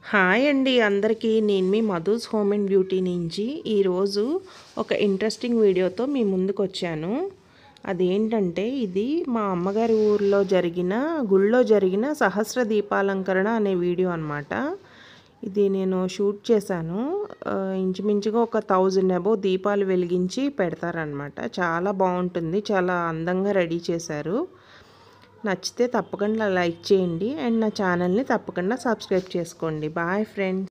Hi అండి అందరికీ, నేను మీ మధుస్ హోమ్ అండ్ బ్యూటీ నుంచి ఈరోజు ఒక ఇంట్రెస్టింగ్ వీడియోతో మీ ముందుకు వచ్చాను. అదేంటంటే ఇది మా అమ్మగారి ఊర్లో గుళ్ళో జరిగిన సహస్ర దీపాలంకరణ అనే వీడియో అన్నమాట. ఇది నేను షూట్ చేశాను. ఇంచుమించుగా ఒక 1000 అబోవ్ దీపాలు వెలిగించి పెడతారనమాట. చాలా బాగుంటుంది, చాలా అందంగా రెడీ చేశారు. నచ్చితే తప్పకుండా లైక్ చేయండి అండ్ నా ఛానల్ని తప్పకుండా సబ్స్క్రైబ్ చేసుకోండి. Bye friends.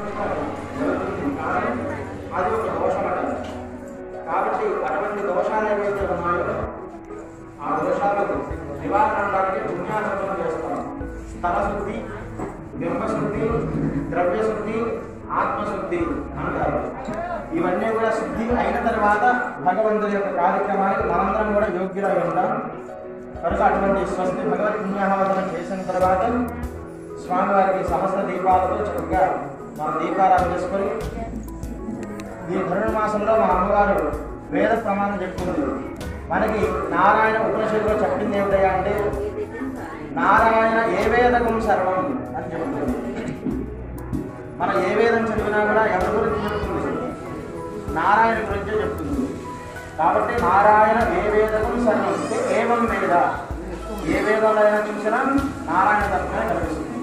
కాబట్టి అటువంటి దోషాలు ఏవైతే ఉన్నాయో ఆ దోషాలకు నివారణకి పుణ్యానందం చేస్తాం. స్థలశుద్ధి, బింబశుద్ధి, ద్రవ్యశుద్ధి, ఆత్మశుద్ధి అంటారు. ఇవన్నీ కూడా శుద్ధి అయిన తర్వాత భగవంతుని యొక్క కార్యక్రమానికి మనందరం కూడా యోగ్యులై ఉంటాం. కనుక అటువంటి స్వస్తి భగవత్ పుణ్యాహవదనం చేసిన తర్వాత స్వామివారికి సహస్ర దీపాలతో చక్కగా మన దీపారాధన చేసుకొని ఈ ధనుర్మాసంలో మా అమ్మగారు వేద ప్రమాణం చెప్తుంది. మనకి నారాయణ ఉపనిషత్తులో చెప్పింది ఏమిటయ్యా అంటే నారాయణ ఏ వేదకం సర్వం అని చెప్తుంది. మనం ఏ వేదం చదివినా కూడా ఎవరి గురించి చెప్తుంది? నారాయణ గురించే చెప్తుంది. కాబట్టి నారాయణ ఏ వేదకం సర్వం అంటే ఏవం వేద, ఏ వేదంలో అయినా చూసినా నారాయణ తత్వమే కనిపిస్తుంది.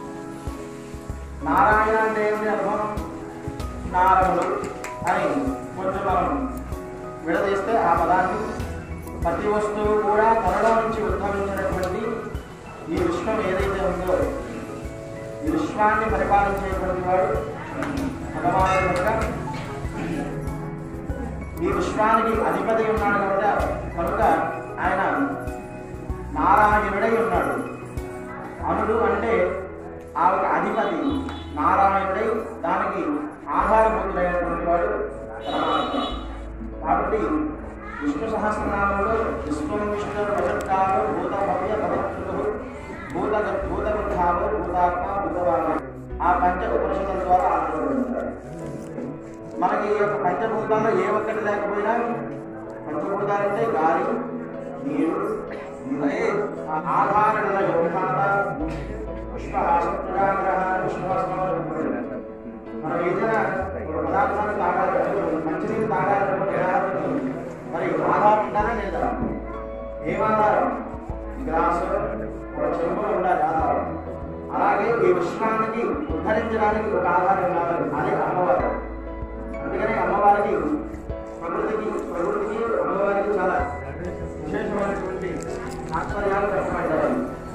నారాయణ అంటే ఏమిటి అర్థం? నారములు అని కొంచెం మనం విడదీస్తే ఆ పదాన్ని ప్రతి వస్తువు కూడా త్వరలో నుంచి ఉద్భవించినటువంటి ఈ విశ్వం ఏదైతే ఉందో ఈ విశ్వాన్ని పరిపాలించేటువంటి వాడు భగవానుడు కనుక ఈ విశ్వానికి అధిపతి ఉన్నాడు కనుక ఆయన నారాయణుడై ఉన్నాడు. అనుడు అంటే ఆ ఒక అధిపతి నారాయణుడై దానికి ఆధారభూతుడైనటువంటి వాడు పరమాత్మ. కాబట్టి విష్ణు సహస్రనామంలో విశ్వం విష్ణు వశత్కాలు భూత భవ్య భవత్తులు భూతగృద్ధాలు భూతాత్మ భూతవాలు ఆ పంచ ఉపనిషత్తుల ద్వారా ఆధారపడుతారు. మనకి ఈ యొక్క పంచభూతాల్లో ఏ ఒక్కటి లేకపోయినా పంచభూతాలంటే గాలి, నీరు, ఆధారణ యోగాత పుష్పహాసగ్రహ పుష్పహాసం. మనం ఏదైనా పదార్థాలు తాగాలి, మంచినీరు తాగాలంటే మరి ఆధారం ఉండాలా లేదా? ఏం ఆధారం? గ్లాసు, ఒక చెంబులో ఉండాలి ఆధారం. అలాగే ఈ విశ్వానికి ఉద్ధరించడానికి ఒక ఆధారం కావాలి, అదే అమ్మవారు. అందుకని అమ్మవారికి ప్రకృతికి అమ్మవారికి చాలా విశేషమైనటువంటి ఆశ్చర్యాలు కష్టపడ్డాయి.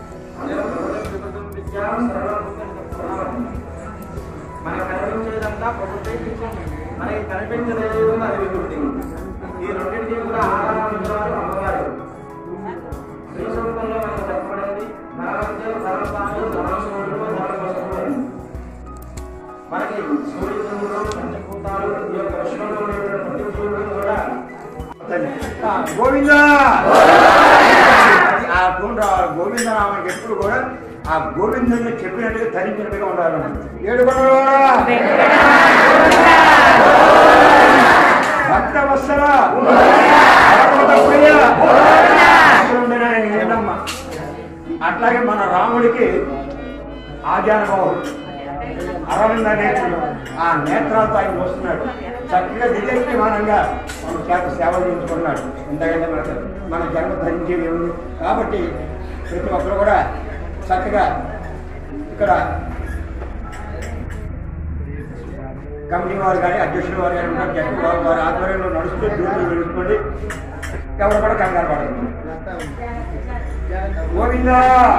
మనకి కనిపించేదంతా ప్రకృతి, మనకి కనిపించలేదు అది వికృతి. ఈ రెండింటికి కూడా ఆధారం ఇచ్చేవారు అమ్మవారు. శ్రీ సూక్తంలో మనకు చెప్పబడింది ధనవంతులు, ధనస్థానులు, ధనసూరులు, ధనవస్తువులు. మనకి సూర్యచంద్రులు, పంచభూతాలు, ఈ యొక్క విశ్వంలో ఉండేటువంటి ప్రతి జీవుడు కూడా గోవింద ఆ గోవింద నామానికి ఎప్పుడు కూడా ఆ గోవిందుని చెప్పినట్టుగా ధరించినట్టుగా ఉండాలి. ఏడు భక్త వత్సల అట్లాగే మన రాముడికి ఆజానుభావుడు అరవింద నేత్రులు, ఆ నేత్రాలతో ఆయన వస్తున్నాడు. చక్కగా దివ్యమానంగా మన చేత సేవ చేయించుకున్నాడు. ఎందుకంటే మన జన్మ ధరించేది ఉంది. కాబట్టి ప్రతి ఒక్కరు కూడా చక్కగా ఇక్కడ కమిటీ వారు కానీ అధ్యక్షుల వారు కానీ ఉంటారు. జడ్జి వారి ఆధ్వర్యంలో నడుస్తూ డ్యూటీలు వెలుసుకోండి. ఎవరు కూడా కంగారు పడదు. గోవిందా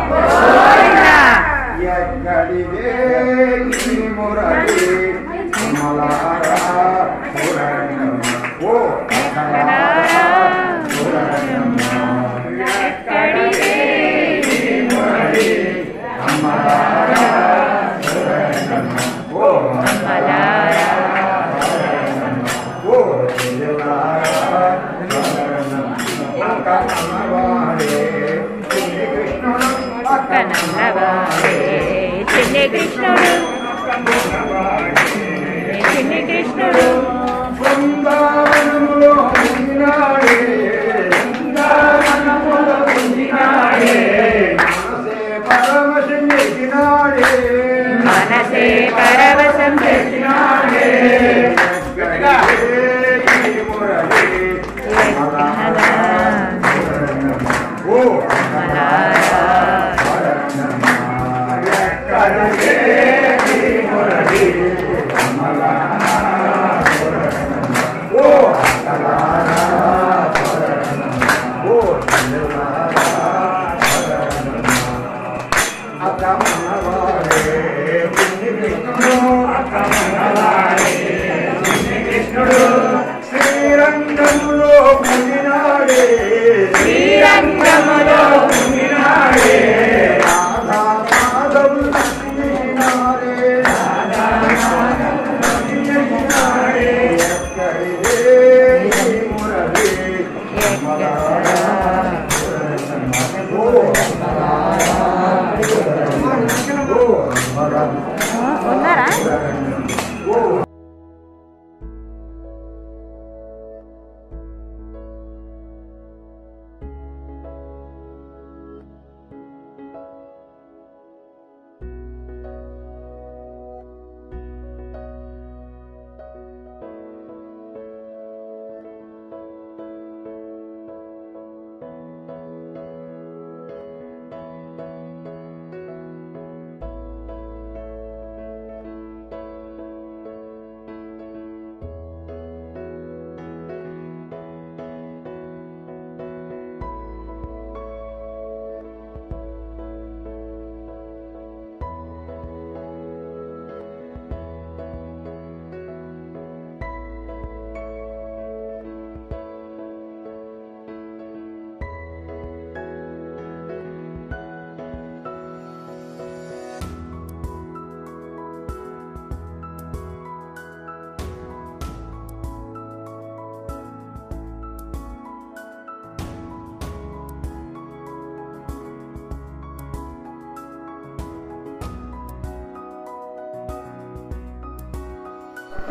చిన్ని కృష్ణుడు బృందావనములో ఉండినాడే, బృందావనములో ఉండినాడే, మనసే పరమశివుడినాడే, మనసే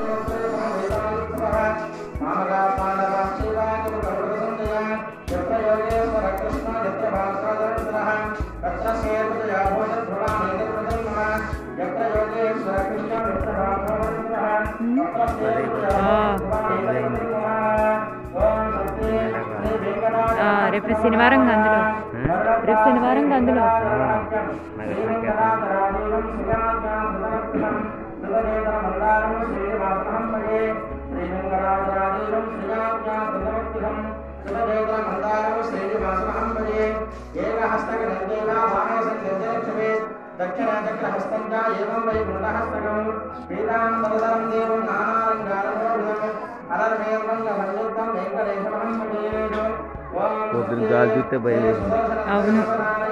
రేపు శనివారం అందులో दक्षिण चक्र हस्तं च एवं वै गुणहस्तकं पीताम्बरधरं देवं नानालङ्कारभूषितम् अलर्मेर्मङ्गलयुक्तं वेङ्कटेशमहं भजे। పొద్దున గాలి చూస్తే భయం వేసింది. అవును,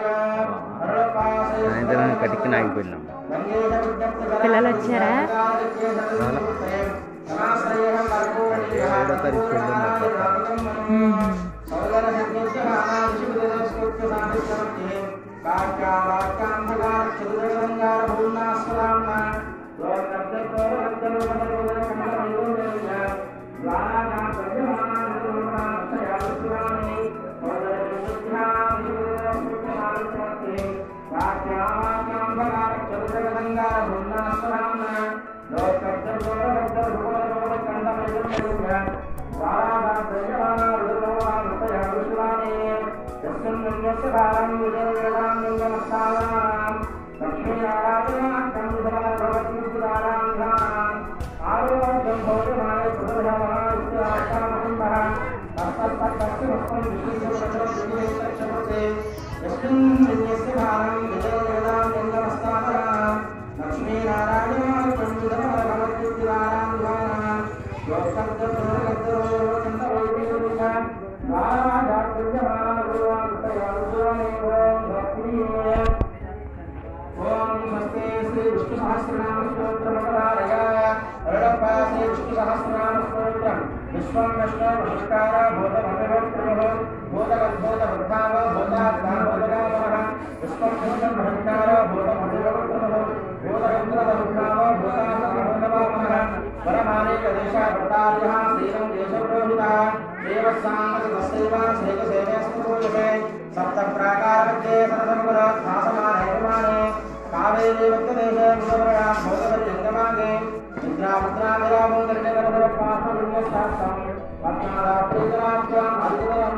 సాయంత్రం కటికి ఆగిపోయినాం. పిల్లలు వచ్చారా? 7వ తారీఖు इंद्रामुद्रा